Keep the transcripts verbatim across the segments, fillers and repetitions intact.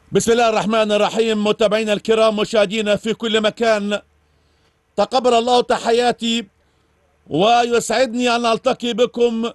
بسم الله الرحمن الرحيم. متابعينا الكرام، مشاهدينا في كل مكان، تقبل الله تحياتي ويسعدني أن ألتقي بكم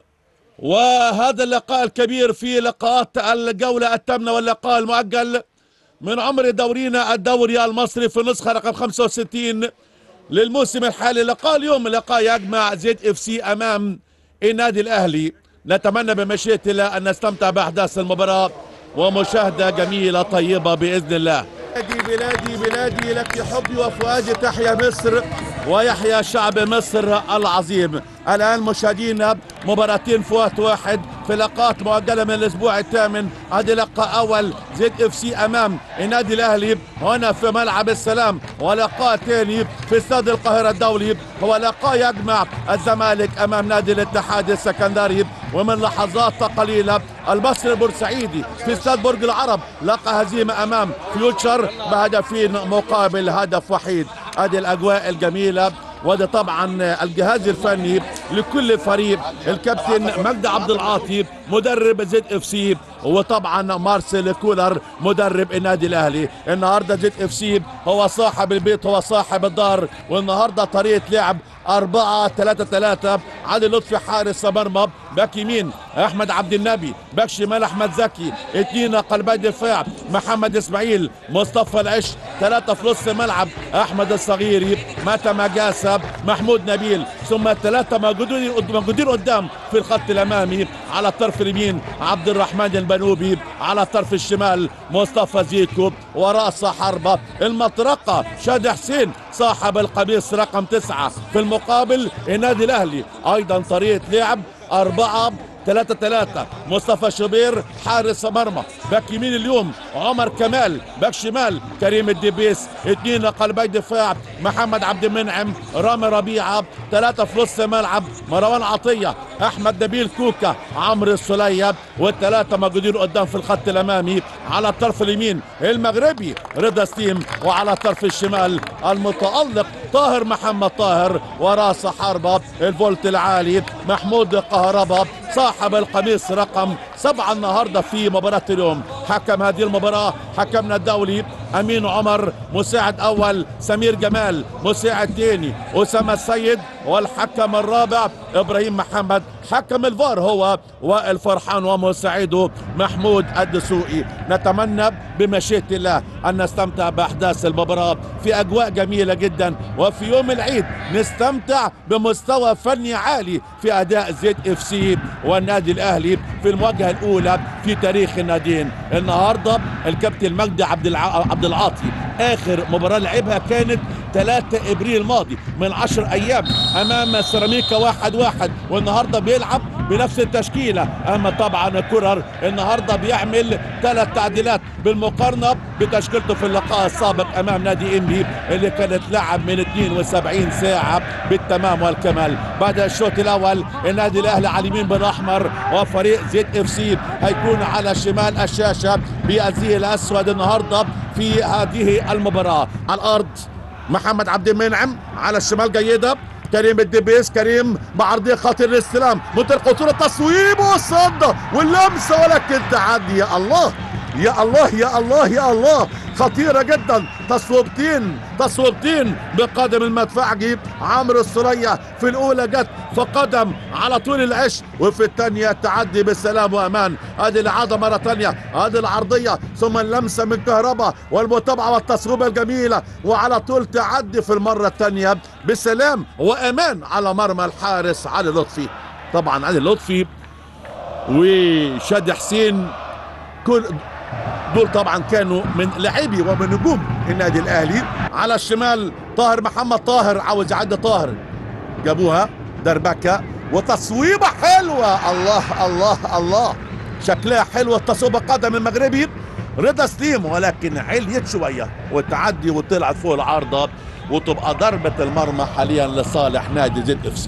وهذا اللقاء الكبير في لقاءات الجولة الثامنة واللقاء المؤجل من عمر دورينا الدوري المصري في النسخة رقم خمسة وستين للموسم الحالي. لقاء اليوم لقاء يجمع زد اف سي أمام النادي الأهلي. نتمنى بمشيئة الله أن نستمتع بأحداث المباراة ومشاهدة جميلة طيبة بإذن الله. بلادي بلادي بلادي لك حبي وفؤادي، تحيا مصر ويحيا شعب مصر العظيم. الآن مشاهدينا مباراتين في وقت واحد في لقاءات مؤجلة من الأسبوع الثامن. هذه لقاء أول زد اف سي أمام النادي الأهلي هنا في ملعب السلام، ولقاء ثاني في استاد القاهرة الدولي هو لقاء يجمع الزمالك أمام نادي الاتحاد السكندري. ومن لحظات قليلة المصري البورسعيدي في استاد برج العرب لقى هزيمة أمام فيوتشر بهدفين مقابل هدف وحيد. هذه الأجواء الجميلة، وده طبعا الجهاز الفني لكل فريق، الكابتن مجدي عبد العاطي مدرب زد اف سي، وطبعا مارسيل كولر مدرب النادي الاهلي. النهارده زد اف سي هو صاحب البيت، هو صاحب الدار، والنهارده طريقه لعب أربعة ثلاثة ثلاثة. علي لطفي حارس مرمى، باك يمين احمد عبد النبي، باك شمال احمد زكي، اثنين قلبي دفاع محمد اسماعيل، مصطفى العش، ثلاثه في نص ملعب احمد الصغيري، متى مجاسة، محمود نبيل، ثم الثلاثه موجودين موجودين قدام في الخط الامامي. على الطرف اليمين عبد الرحمن البنوبي، على الطرف الشمال مصطفى زيكو، ورأس حربة المطرقة شادي حسين صاحب القميص رقم تسعة. في المقابل النادي الاهلي ايضا طريقة لعب أربعة ثلاثة ثلاثة. مصطفى شوبير حارس مرمى، باك يمين اليوم عمر كمال، باك شمال كريم الدبيس، اثنين قلبي دفاع محمد عبد المنعم، رامي ربيعة، ثلاثة في نص ملعب مروان عطية، احمد نبيل كوكا، عمرو السلية، والثلاثة موجودين قدام في الخط الامامي. على الطرف اليمين المغربي رضا ستيم، وعلى الطرف الشمال المتألق طاهر محمد طاهر، وراس حربة الفولت العالي محمود قهربة صاحب القميص رقم سبعة النهارده في مباراة اليوم. حكم هذه المباراة حكمنا الدولي امين عمر، مساعد اول سمير جمال، مساعد ثاني اسامه السيد، والحكم الرابع ابراهيم محمد. حكم الفار هو وائل فرحان ومساعده محمود الدسوقي. نتمنى بمشيئة الله ان نستمتع باحداث المباراة في اجواء جميلة جدا، وفي يوم العيد نستمتع بمستوى فني عالي في اداء زد اف سي والنادي الاهلي في المواجهة الاولى في تاريخ الناديين. النهارده الكابتن مجدي عبد الع... عبد العاطي اخر مباراة لعبها كانت ثلاثة ابريل الماضي من عشر ايام امام سيراميكا واحد واحد، والنهارده بيلعب بنفس التشكيله. اما طبعا كورر النهارده بيعمل ثلاث تعديلات بالمقارنه بتشكيلته في اللقاء السابق امام نادي انبي اللي كانت لعب من اثنين وسبعين ساعه بالتمام والكمال. بعد الشوط الاول النادي الاهلي على اليمين بالاحمر، وفريق زد اف سي هيكون على شمال الشاشه بالزي الاسود النهارده في هذه المباراه. على الارض محمد عبد المنعم، على الشمال جيده كريم الدبيس، كريم بعرضيه خاطر الاستلام، منطقه الخطوره، التصويب والصد واللمسه، ولكن تعدي. يا الله يا الله يا الله يا الله، خطيره جدا. تصويبتين تصويبتين بقدم المدفعجي عمرو السلية، في الاولى جت فقدم على طول العش، وفي الثانيه تعدي بالسلام وامان. ادي العاده مره ثانيه، ادي العرضيه ثم اللمسه من كهربا والمتابعه والتصويبه الجميله، وعلى طول تعدي في المره الثانيه بسلام وامان على مرمى الحارس علي لطفي. طبعا علي لطفي وشادي حسين كل دول طبعا كانوا من لاعبي ومن نجوم النادي الاهلي. على الشمال طاهر محمد طاهر، عاوز يعدي طاهر، جابوها دربكه وتصويبه حلوه. الله الله الله، شكلها حلوه التصويبه، قدم المغربي رضا سليم، ولكن عليت شويه وتعدي وطلعت فوق العارضه، وتبقى ضربه المرمى حاليا لصالح نادي زد اف سي.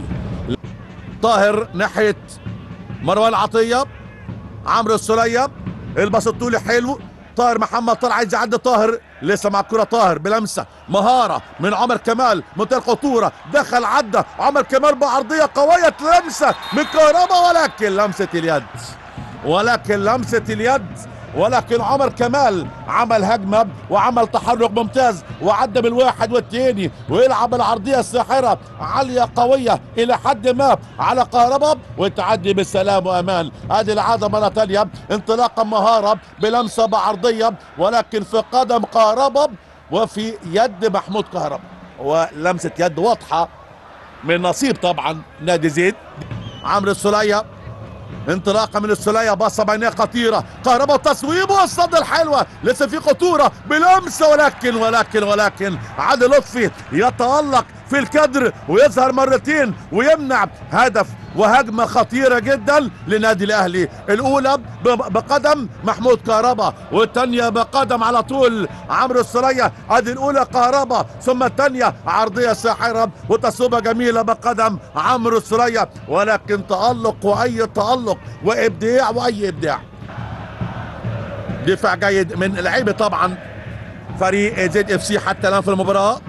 طاهر ناحيه مروان عطيه، عمرو السلية، الباص الطولي حلو، طاهر محمد طلع عايز يعدي، طاهر لسه مع الكرة، طاهر بلمسه مهاره من عمر كمال، منتهى الخطوره، دخل عدى عمر كمال بعرضيه قويه، لمسه من كهربا، ولكن لمسه اليد ولكن لمسه اليد ولكن عمر كمال عمل هجمة وعمل تحرك ممتاز وعدى بالواحد والتاني ويلعب العرضية الساحرة عالية قوية إلى حد ما على كهربا وتعدي بالسلام وأمان. هذه العادة مرة تانية، انطلاقا مهارة بلمسة بعرضية ولكن في قدم كهربا وفي يد محمود كهربا، ولمسة يد واضحة من نصيب طبعا نادي زيد. عمرو السولية انطلاقه من السولية، باصه بينيه خطيره، كهربا تصويبه الصد الحلوه، لسه في خطوره بلمسه ولكن ولكن ولكن علي لطفي يتألق في الكدر ويظهر مرتين ويمنع هدف وهجمه خطيره جدا لنادي الاهلي. الاولى بقدم محمود كهربا والثانيه بقدم على طول عمرو السولية. ادي الاولى كهربا ثم الثانيه عرضيه ساحره وتصويبه جميله بقدم عمرو السولية، ولكن تألق واي تألق وابداع واي ابداع. دفاع جيد من لعيبه طبعا فريق زد اف سي حتى الان في المباراه.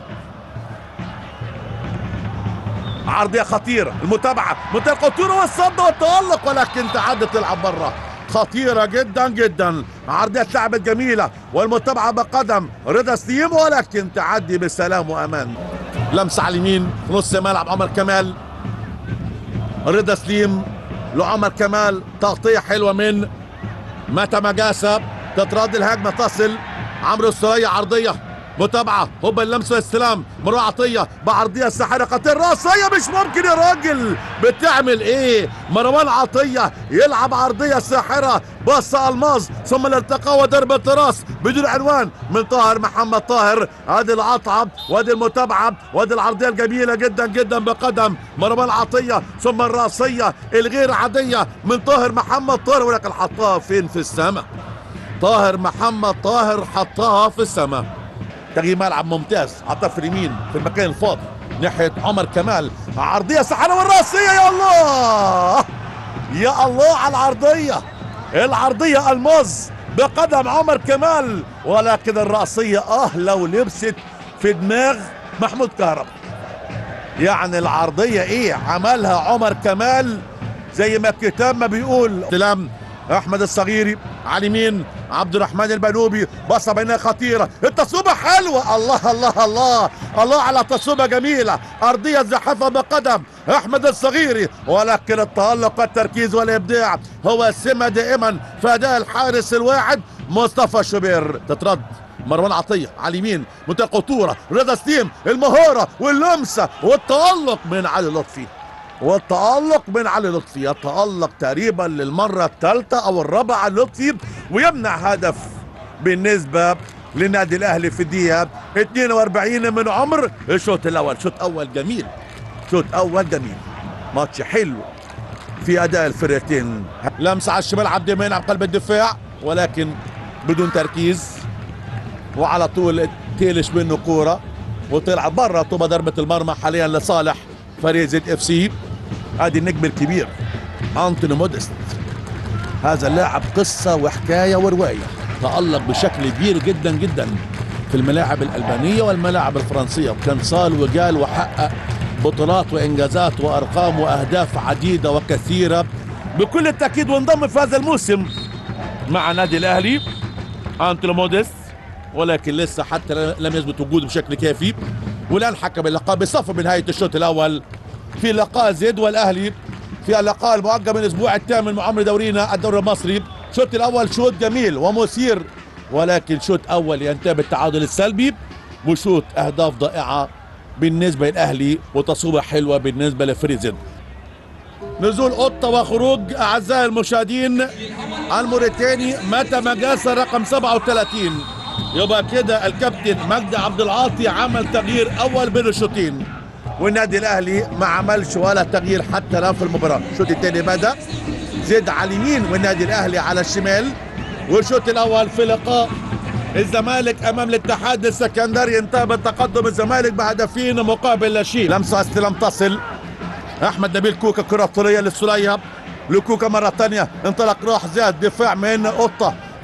عرضيه خطيره، المتابعه منتهى الخطوره والصد والتألق ولكن تعدت تلعب بره، خطيره جدا جدا. عرضيه اتلعبت جميله والمتابعه بقدم رضا سليم ولكن تعدي بسلام وامان. لمسه على اليمين في نص ملعب عمر كمال، رضا سليم لعمر كمال، تغطيه حلوه من متى مجاسة، تترد الهجمه تصل عمرو السولية، عرضيه متابعه هوبا اللمسه والاستلام، مروه عطيه بعرضيه ساحره خطير راسيه مش ممكن يا راجل، بتعمل ايه؟ مروان عطيه يلعب عرضيه ساحره، باصه الماظ ثم الالتقاء وضربه راس بدون عنوان من طاهر محمد طاهر. ادي القطعه وادي المتابعه وادي العرضيه الجميله جدا جدا بقدم مروان عطيه ثم الراسيه الغير عاديه من طاهر محمد طاهر ولكن حطها فين؟ في السماء. طاهر محمد طاهر حطها في السماء. تغيير ملعب ممتاز، عطى في اليمين في المكان الفاضي ناحيه عمر كمال، عرضيه سحره والراسيه، يا الله يا الله على العرضيه، العرضيه الماظ بقدم عمر كمال ولكن الراسيه اه لو لبست في دماغ محمود كهربا. يعني العرضيه ايه عملها عمر كمال زي ما الكتاب ما بيقول. استلام احمد الصغيري على اليمين، عبد الرحمن البنوبي، باصه بينها خطيره، التصويبه حلوه، الله الله الله الله على تصويبه جميله، ارضيه زحفه بقدم احمد الصغيري ولكن التألق والتركيز والابداع هو سمه دائما في اداء الحارس الواحد مصطفى شوبير. تترد مروان عطيه على اليمين، منتهى الخطوره، رضا سليم، المهاره واللمسه والتألق من علي لطفي، والتألق من علي لطفي، يتألق تقريبا للمرة الثالثة أو الرابعة علي لطفي ويمنع هدف بالنسبة للنادي الأهلي في الدقيقة اثنين وأربعين من عمر الشوط الأول. شوط أول جميل، شوط أول جميل، ماتش حلو في أداء الفرقتين. لمسة على الشمال عبد المنعم قلب الدفاع ولكن بدون تركيز وعلى طول تيلش منه كورة وطلع بره، طوبة ضربة المرمى حاليا لصالح فريق زد اف سي. ادي النجم الكبير انتوني موديست، هذا اللاعب قصه وحكايه وروايه، تألق بشكل كبير جدا جدا في الملاعب الالبانيه والملاعب الفرنسيه، وكان صال وجال وحقق بطولات وانجازات وارقام واهداف عديده وكثيره بكل التاكيد، وانضم في هذا الموسم مع نادي الاهلي انتوني موديست ولكن لسه حتى لم يثبت وجوده بشكل كافي. والان حكم اللقاء بصفه بنهايه الشوط الاول في لقاء زد والاهلي في اللقاء المؤجل من الاسبوع الثامن من عمر دورينا الدوري المصري. الشوط الاول شوط جميل ومثير ولكن شوط اول ينتهي بالتعادل السلبي وشوط اهداف ضائعه بالنسبه للاهلي وتصويبه حلوه بالنسبه لفريق زد. نزول قطه وخروج اعزائي المشاهدين الموريتاني متى مجاسة رقم سبعة وثلاثين. يبقى كده الكابتن مجدي عبد العاطي عمل تغيير اول بين الشوطين والنادي الاهلي ما عملش ولا تغيير حتى الان في المباراه. الشوط الثاني بدا زد على اليمين والنادي الاهلي على الشمال، والشوط الاول في لقاء الزمالك امام الاتحاد السكندري انتهى بالتقدم الزمالك بهدفين مقابل لا شيء. لمسه استلام تصل احمد نبيل كوكا، كره طوليه للسولية لكوكا مره ثانيه، انطلق راح زاد دفاع من قطه،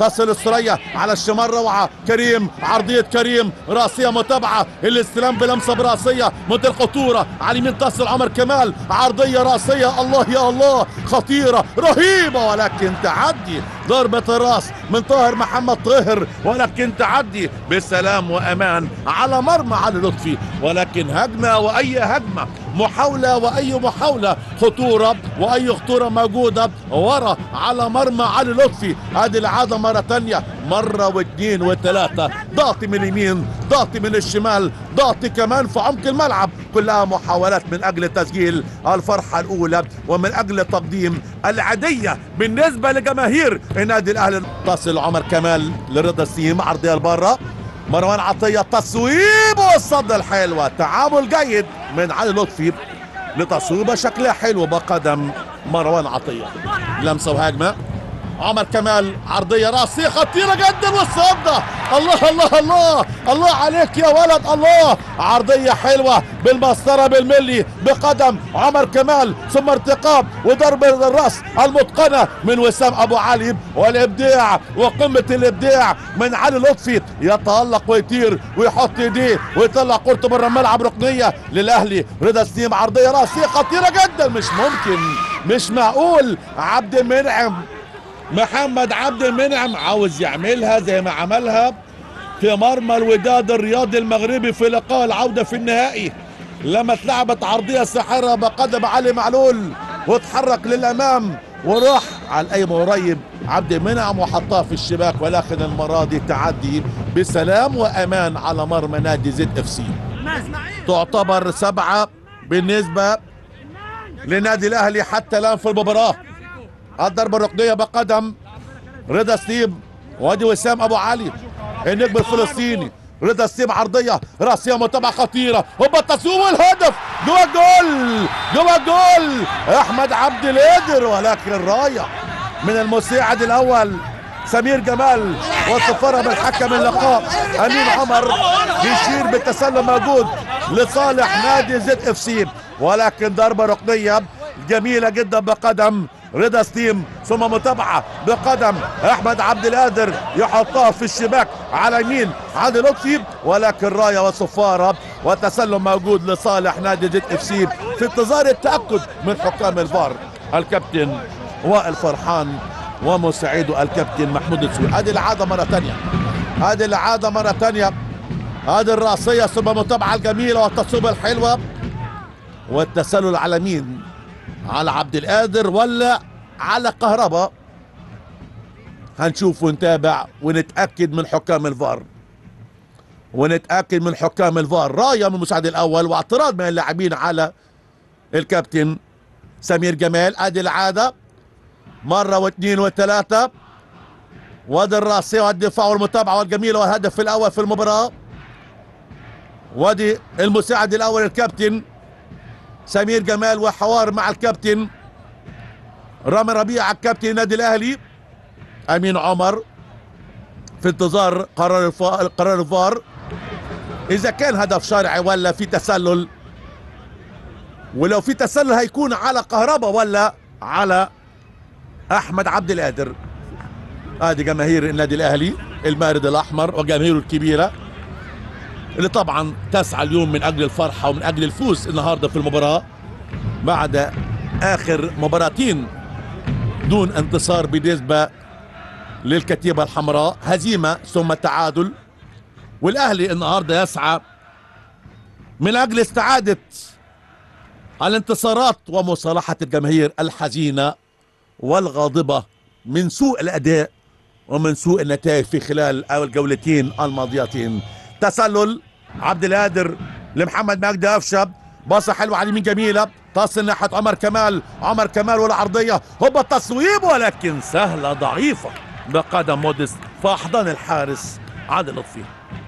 تصل السرية على الشمال، روعة كريم، عرضية كريم، راسية متابعة، الاستلام بلمسة براسية منتهى الخطورة، على اليمين تصل عمر كمال، عرضية راسية، الله يا الله، خطيرة رهيبة، ولكن تعدي ضربة الراس من طاهر محمد طاهر، ولكن تعدي بسلام وأمان على مرمى علي لطفي، ولكن هجمة وأي هجمة، محاولة وأي محاولة، خطورة وأي خطورة موجودة ورا على مرمى علي لطفي. هذه العادة مرة تانية، مرة واثنين وثلاثة، ضغط من اليمين، ضغط من الشمال، ضغط كمان في عمق الملعب، كلها محاولات من أجل تسجيل الفرحة الأولى ومن أجل تقديم العادية بالنسبة لجماهير النادي الأهلي. تصل عمر كمال لرضا السيم، عرضية لبره، مروان عطية تصويب والصدة الحلوة، تعامل جيد من علي لطفي لتصويبة شكلها حلو بقدم مروان عطية، لمسة وهجمة، عمر كمال عرضية راسية خطيرة جدا والصدة، الله الله الله الله عليك يا ولد، الله، عرضية حلوة بالمسطرة بالملي بقدم عمر كمال، ثم ارتقاب وضرب الراس المتقنة من وسام ابو علي، والابداع وقمة الابداع من علي لطفي، يتألق ويطير ويحط ايديه ويطلع كورته بره الملعب، ركنية للاهلي. رضا سليم عرضية راسية خطيرة جدا، مش ممكن، مش معقول، عبد المنعم، محمد عبد المنعم عاوز يعملها زي ما عملها في مرمى الوداد الرياضي المغربي في لقاء العودة في النهائي، لما اتلعبت عرضية ساحرة بقدم علي معلول واتحرك للأمام وراح على القايم قريب عبد المنعم وحطها في الشباك، ولكن المرة دي تعدي بسلام وأمان على مرمى نادي زد اف سي. تعتبر سبعة بالنسبة لنادي الأهلي حتى الآن في المباراة. الضربة الركنية بقدم رضا سليم، وادي وسام ابو علي النجم الفلسطيني. رضا سليم عرضية راسية متابعة خطيرة، هوبا التصويب والهدف، جوا الجول، جوا الجول احمد عبد القادر، ولكن راية من المساعد الاول سمير جمال وصفرها بالحكم اللقاء امين عمر بيشير بالتسلل موجود لصالح نادي زد اف سي، ولكن ضربة ركنية جميلة جدا بقدم رضا سليم، ثم متابعة بقدم احمد عبد القادر يحطها في الشباك على يمين علي لطفي، ولكن راية وصفارة وتسلم موجود لصالح نادي زد اف سي في انتظار التأكد من حكام الفار، الكابتن وائل فرحان ومساعده الكابتن محمود السوي. هذه العادة مرة ثانية، هذه العادة مرة ثانية، هذه الراسية ثم متابعة الجميلة والتصويبة الحلوة والتسلل على مين؟ على عبد القادر ولا على كهربا؟ هنشوف ونتابع ونتأكد من حكام الفار، ونتأكد من حكام الفار. راية من المساعد الأول واعتراض من اللاعبين على الكابتن سمير جمال. ادي العادة مرة واثنين وثلاثة، وادي الراسية والدفاع والمتابعة والجميلة والهدف الأول في المباراة، وادي المساعد الأول الكابتن سمير جمال وحوار مع الكابتن رامي ربيع الكابتن النادي الاهلي امين عمر في انتظار قرار الفار، قرار الفار اذا كان هدف شرعي ولا في تسلل، ولو في تسلل هيكون على كهربا ولا على احمد عبد القادر. ادي جماهير النادي الاهلي المارد الاحمر وجماهيره الكبيره اللي طبعا تسعى اليوم من اجل الفرحه ومن اجل الفوز النهارده في المباراه بعد اخر مباراتين دون انتصار بالنسبه للكتيبه الحمراء، هزيمه ثم تعادل، والاهلي النهارده يسعى من اجل استعاده الانتصارات ومصالحه الجماهير الحزينه والغاضبه من سوء الاداء ومن سوء النتائج في خلال الجولتين الماضيتين. تسلل عبد القادر لمحمد مجدي أفشة، باصة حلوة على اليمين جميلة، تصل ناحية عمر كمال، عمر كمال والعرضية، هوبا التصويب ولكن سهلة ضعيفة بقدم موديست في أحضان الحارس عادل لطفي.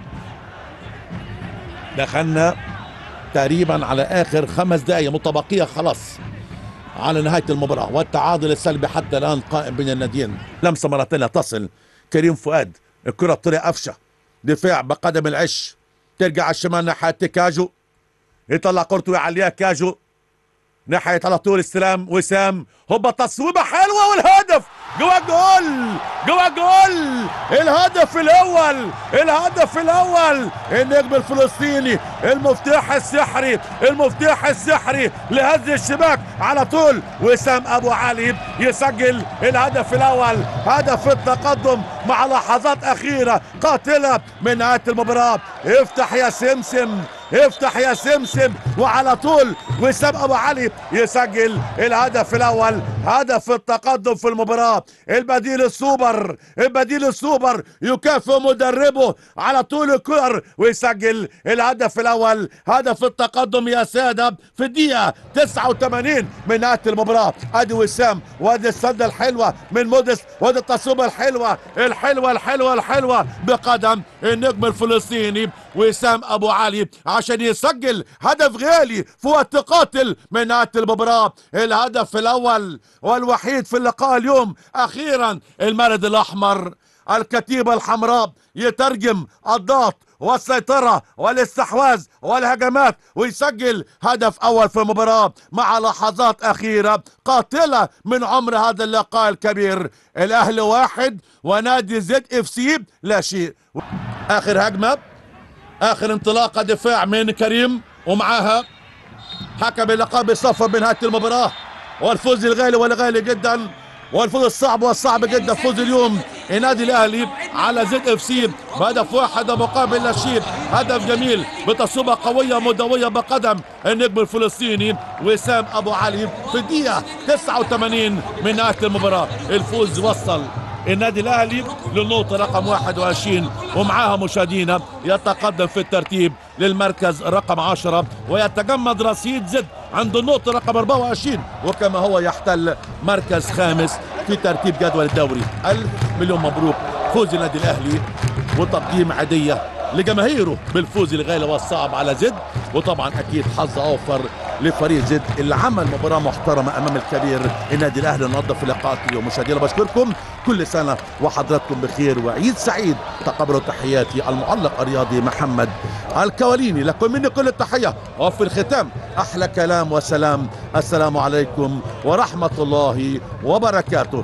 دخلنا تقريبا على آخر خمس دقايق متبقية خلاص على نهاية المباراة، والتعادل السلبي حتى الآن قائم بين الناديين. لمسة مرة ثانية تصل كريم فؤاد، الكرة بطريقة أفشة، دفاع بقدم العش، ترجع على الشمال ناحية كاجو، يطلع كورته ويعليها كاجو ناحية على طول استلام وسام، هوبا تصويبة حلوة والهدف جوا جول جوا جول الهدف الاول الهدف الاول النجم الفلسطيني المفتاح السحري المفتاح السحري لهز الشباك على طول وسام ابو علي يسجل الهدف الاول هدف التقدم مع لحظات اخيره قاتله من نهايه المباراه. افتح يا سمسم افتح يا سمسم وعلى طول وسام ابو علي يسجل الهدف الاول هدف التقدم في المباراه. البديل السوبر البديل السوبر يكافئ مدربه على طول الكر ويسجل الهدف الاول هدف التقدم يا ساده في الدقيقه تسعة وثمانين من نهايه المباراه. ادي وسام وادي السده الحلوه من موديس وادي التصويبه الحلوه الحلوه الحلوه الحلوه بقدم النجم الفلسطيني وسام ابو علي عشان يسجل هدف غالي في وقت قاتل من نهايه المباراه. الهدف الاول والوحيد في اللقاء اليوم. اخيرا المارد الاحمر الكتيبه الحمراء يترجم الضغط والسيطرة والاستحواذ والهجمات ويسجل هدف أول في المباراة مع لحظات أخيرة قاتلة من عمر هذا اللقاء الكبير. الأهلي واحد ونادي زد اف سي لا شيء. آخر هجمة آخر انطلاقة دفاع من كريم ومعاها حكم اللقاء بيصفر بنهاية المباراة. والفوز الغالي والغالي جدا والفوز الصعب والصعب جدا فوز اليوم النادي الاهلي على زد اف سي بهدف واحد مقابل لا شيء. هدف جميل بتصويبه قويه مدويه بقدم النجم الفلسطيني وسام ابو علي في الدقيقه تسعة وثمانين من نهايه المباراه. الفوز وصل النادي الاهلي للنقطه رقم واحد وعشرين ومعاها مشاهدينا يتقدم في الترتيب للمركز رقم عشرة ويتجمد رصيد زد عند النقطه رقم أربعة وعشرين وكما هو يحتل مركز خامس في ترتيب جدول الدوري. ألف مليون مبروك فوز النادي الاهلي وتقديم عاديه لجماهيره بالفوز الغالي والصعب على زد. وطبعا اكيد حظ اوفر لفريق زد اللي عمل مباراه محترمه امام الكبير النادي الاهلي النهارده في لقاءات اليوم. مشاهدينا بشكركم كل سنه وحضراتكم بخير وعيد سعيد. تقبلوا تحياتي المعلق الرياضي محمد الكواليني. لكم مني كل التحيه وفي الختام احلى كلام وسلام. السلام عليكم ورحمه الله وبركاته.